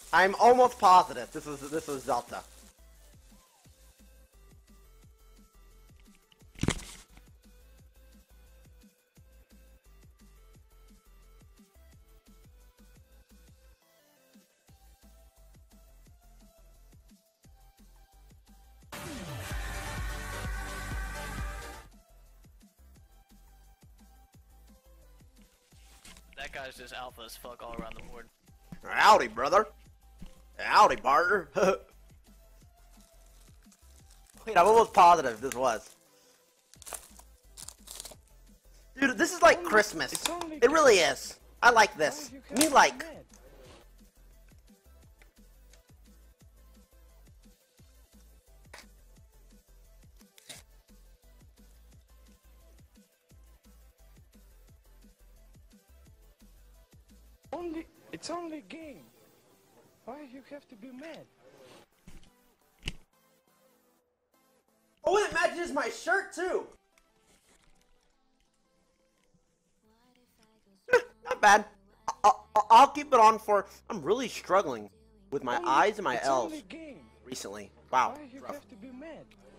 I'm almost positive this was Delta. That guy's just alpha as fuck all around the board. Howdy, brother. Howdy, partner. Wait, I'm almost positive this was. Dude, this is like Christmas. It really is. I like this. Me like. It's only a game. Why you have to be mad? Oh, it matches my shirt too. Not bad. I'll keep it on for. I'm really struggling with my eyes and my L's recently. Wow. Why you Rough. have to be mad?